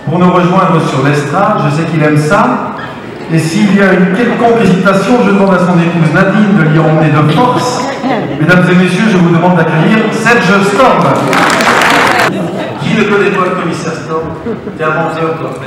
pour nous rejoindre sur l'estrade. Je sais qu'il aime ça. Et s'il y a une quelconque hésitation, je demande à son épouse Nadine de l'y emmener de force. Mesdames et messieurs, je vous demande d'accueillir Serge Storm. Qui ne connaît pas le commissaire Storm? T'es un menteur, toi.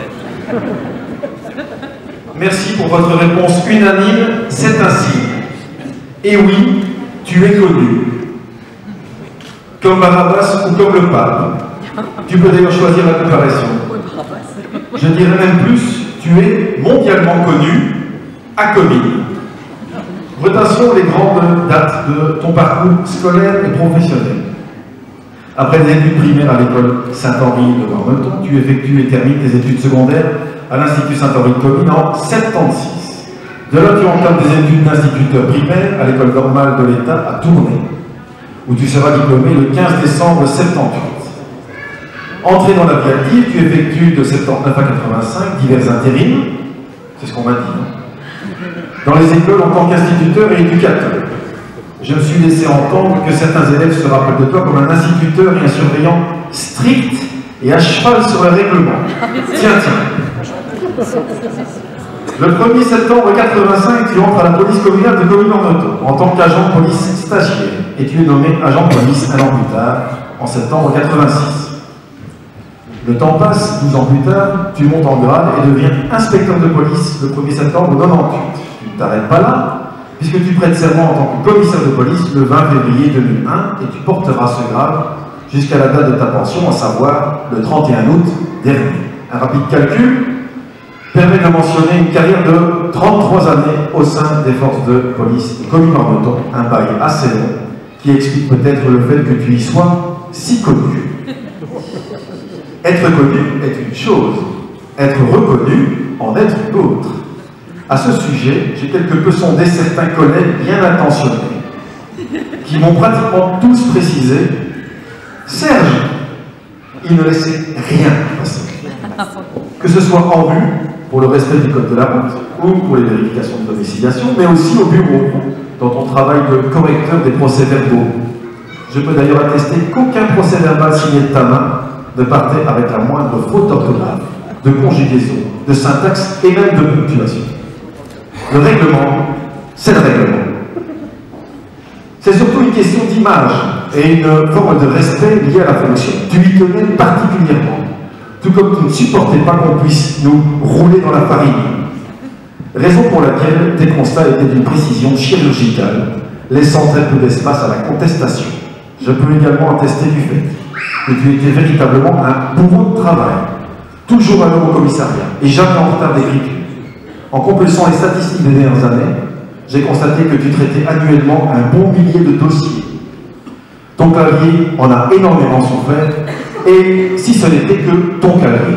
Merci pour votre réponse unanime, c'est ainsi. Et oui, tu es connu. Comme Barabbas ou comme le pape. Tu peux d'ailleurs choisir la comparaison. Je dirais même plus, tu es mondialement connu à Comines. Retraçons les grandes dates de ton parcours scolaire et professionnel. Après des études primaires à l'école Saint-Henri de Warneton, tu effectues et termines tes études secondaires à l'Institut Saint-Henri de Comines en 1976. De là, tu entames des études d'instituteur primaire à l'école normale de l'État à Tournai, où tu seras diplômé le 15 décembre 1978. Entré dans la vie active, tu effectues de 79 à 85 divers intérims, c'est ce qu'on m'a dit, dans les écoles en tant qu'instituteur et éducateur. Je me suis laissé entendre que certains élèves se rappellent de toi comme un instituteur et un surveillant strict et à cheval sur le règlement. Tiens. Le 1er septembre 1985, tu entres à la police communale de Comines-en-Noto en tant qu'agent de police stagiaire et tu es nommé agent de police un an plus tard, en septembre 1986. Le temps passe, 12 ans plus tard, tu montes en grade et deviens inspecteur de police le 1er septembre 1998. Tu ne t'arrêtes pas là, puisque tu prêtes serment en tant que commissaire de police le 20 février 2001 et tu porteras ce grade jusqu'à la date de ta pension, à savoir le 31 août dernier. Un rapide calcul permet de mentionner une carrière de 33 années au sein des forces de police de Comines-en-Noto, un bail assez long qui explique peut-être le fait que tu y sois si connu. Être connu est une chose, être reconnu en est une autre. À ce sujet, j'ai quelque peu sondé certains collègues bien intentionnés qui m'ont pratiquement tous précisé « Serge, il ne laissait rien passer. » Que ce soit en rue, pour le respect du code de la route, ou pour les vérifications de domiciliation, mais aussi au bureau, dans ton travail de correcteur des procès-verbaux. Je peux d'ailleurs attester qu'aucun procès-verbal signé de ta main ne partait avec la moindre faute d'orthographe, de conjugaison, de syntaxe et même de ponctuation. Le règlement, c'est le règlement. C'est surtout une question d'image et une forme de respect liée à la fonction. Tu y tenais particulièrement, tout comme tu ne supportais pas qu'on puisse nous rouler dans la farine. Raison pour laquelle tes constats étaient d'une précision chirurgicale, laissant très peu d'espace à la contestation. Je peux également attester du fait que tu étais véritablement un bourreau de travail, toujours à l'heure au commissariat et jamais en retard d'écriture. En complétant les statistiques des dernières années, j'ai constaté que tu traitais annuellement un bon millier de dossiers. Ton clavier en a énormément souffert, et si ce n'était que ton clavier.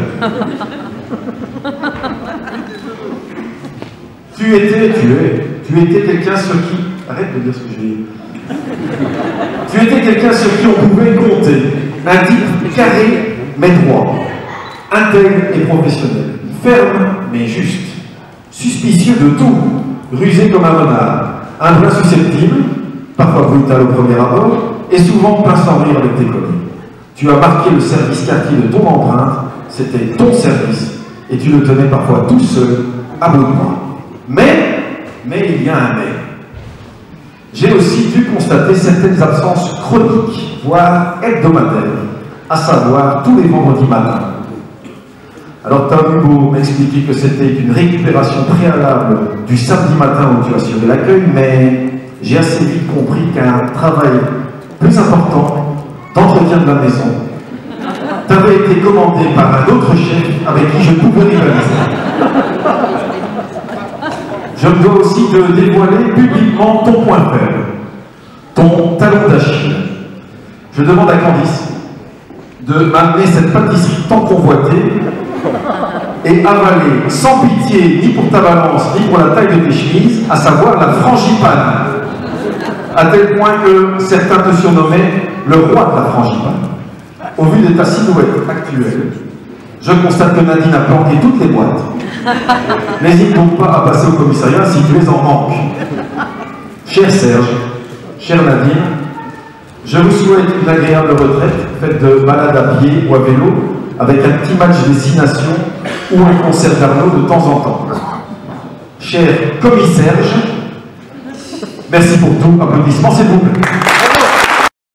Tu étais quelqu'un sur qui... Arrête de dire ce que je vais dire. Tu étais quelqu'un sur qui on pouvait compter. Un type carré, mais droit. Intègre et professionnel. Ferme, mais juste. Suspicieux de tout. Rusé comme un renard. Un brin susceptible, parfois brutal au premier abord, et souvent plein sans rire avec tes collègues. Tu as marqué le service quartier de ton empreinte, c'était ton service, et tu le tenais parfois tout seul, à bout de bras. Mais il y a un mais. J'ai aussi dû constater certaines absences chroniques, voire hebdomadaires, à savoir tous les vendredis matins. Alors tu as eu beau m'expliquer que c'était une récupération préalable du samedi matin où tu assurais l'accueil, mais j'ai assez vite compris qu'un travail plus important d'entretien de la maison t'avait été commandé par un autre chef avec qui je pouvais rivaliser. Je me dois aussi de dévoiler publiquement ton point faible, ton talon d'Achille. Je demande à Candice de m'amener cette pâtisserie tant convoitée et avalée sans pitié ni pour ta balance ni pour la taille de tes chemises, à savoir la frangipane. À tel point que certains te surnommaient le roi de la frangipane. Au vu de ta silhouette actuelle, je constate que Nadine a planqué toutes les boîtes. N'hésite donc pas à passer au commissariat si tu es en manque. Cher Serge, chère Nadine, je vous souhaite une agréable retraite, faite de balades à pied ou à vélo, avec un petit match des 6 nations ou un concert d'Arnaud de temps en temps. Cher commissaire, merci pour tout. Applaudissements s'il vous plaît.